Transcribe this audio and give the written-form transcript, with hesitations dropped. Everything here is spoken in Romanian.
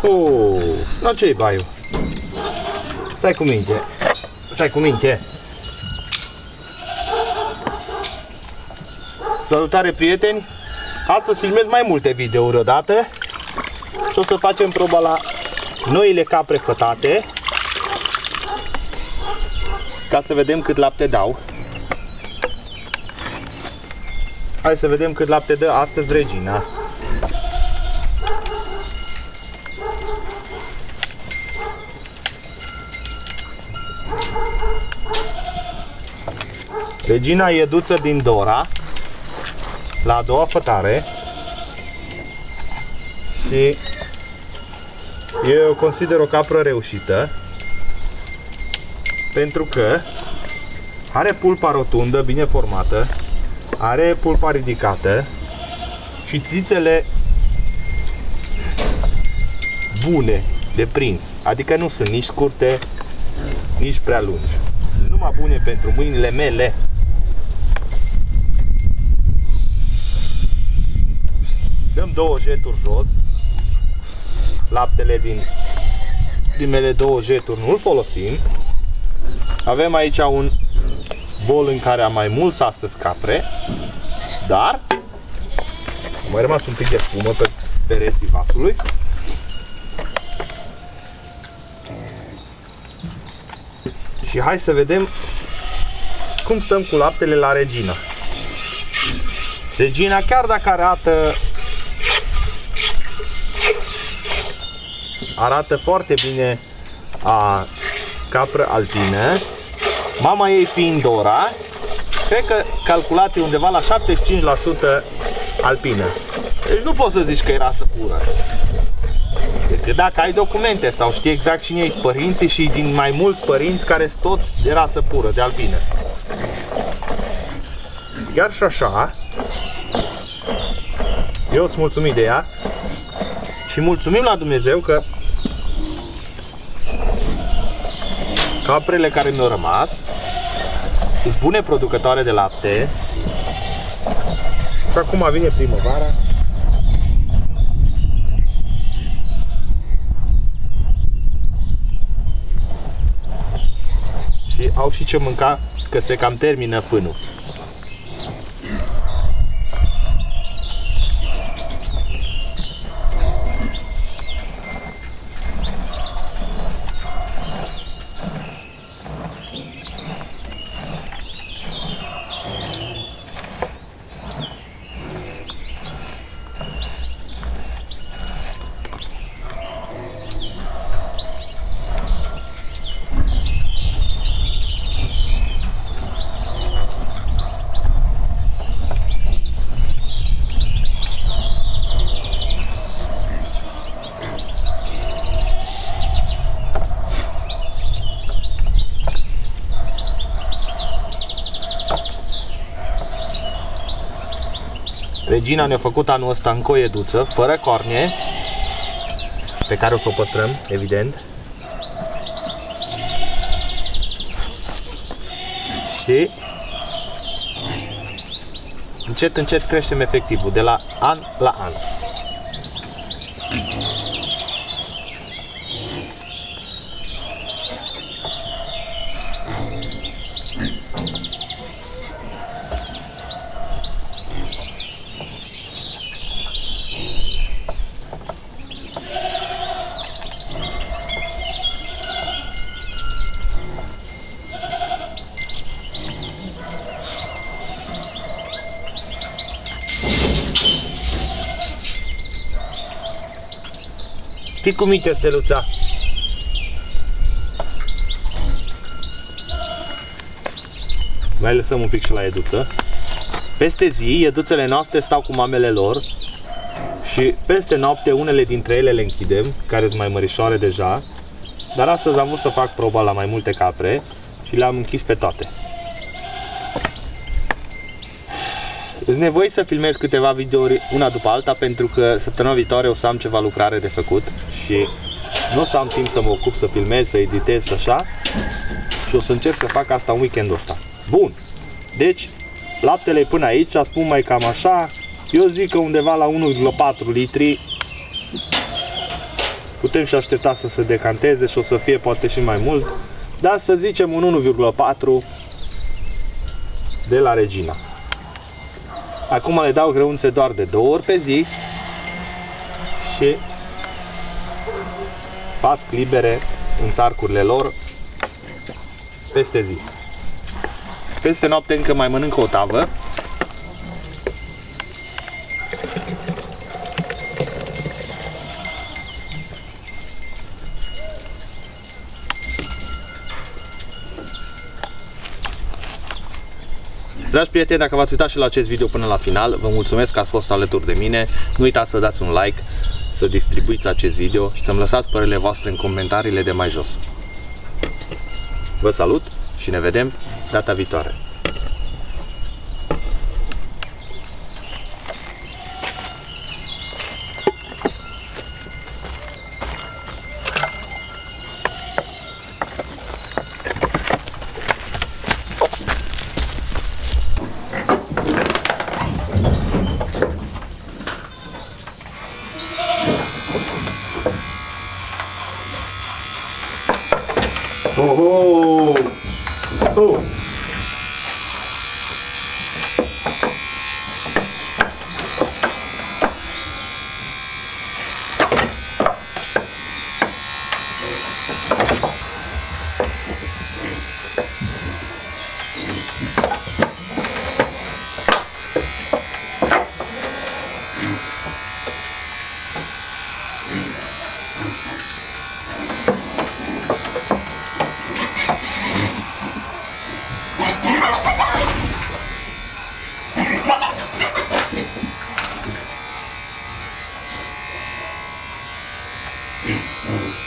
La ce-i baiu? Stai cu minte. Stai cu minte. Salutare, prieteni! Astăzi filmez mai multe videouri odată și o să facem proba la noile capre fătate ca să vedem cât lapte dau. Hai să vedem cât lapte dă astăzi Regina. Regina e duță din Dora la a doua fătare și eu consider o capră reușită pentru că are pulpa rotundă, bine formată, are pulpa ridicată și țițele bune de prins, adică nu sunt nici scurte, nici prea lungi, numai bune pentru mâinile mele. Dăm 2 jeturi jos. Laptele din primele 2 jeturi nu-l folosim. Avem aici un bol în care am mai mulți astăzi capre, dar a mai rămas un pic de spumă pe pereții vasului. Și hai să vedem cum stăm cu laptele la Regina. Regina, chiar dacă arată foarte bine a capră alpină, mama ei fiind Dora, cred că calculat e undeva la 75% alpină. Deci nu poți să zici că e rasă pură. Decât dacă ai documente sau știi exact cine ești părinții și din mai mulți părinți care sunt toți de rasă pură, de alpină. Chiar și așa, eu sunt mulțumit de ea și mulțumim la Dumnezeu că caprele care mi-au rămas sunt bune producătoare de lapte și acum vine primăvara și au și ce mânca, că se cam termină fânul. Regina ne-a făcut anul ăsta încă o eduță, fără corne, pe care o să o păstrăm, evident. Și încet, încet creștem efectivul, de la an la an. Fii cu minte, Steluța! Mai lăsăm un pic și la eduță. Peste zi, eduțele noastre stau cu mamele lor și peste noapte unele dintre ele le închidem, care sunt mai mărișoare deja, dar astăzi am vrut să fac proba la mai multe capre și le-am închis pe toate. Îți nevoie să filmez câteva videouri una după alta pentru că săptămâna viitoare o să am ceva lucrare de făcut și nu o să am timp să mă ocup să filmez, să editez și așa, și o să încerc să fac asta în weekendul ăsta. Bun, deci laptele până aici, spun mai cam așa, eu zic că undeva la 1,4 litri Putem și aștepta să se decanteze și o să fie poate și mai mult. Dar să zicem un 1,4 de la Regina. Acum le dau grăunțe doar de 2 ori pe zi și pasc libere în țarcurile lor peste zi. Peste noapte încă mai mănâncă o tavă. Dragi prieteni, dacă v-ați uitat și la acest video până la final, vă mulțumesc că ați fost alături de mine. Nu uitați să dați un like, să distribuiți acest video și să-mi lăsați părerile voastre în comentariile de mai jos. Vă salut și ne vedem data viitoare. Oh, oh, oh. Mm-hmm.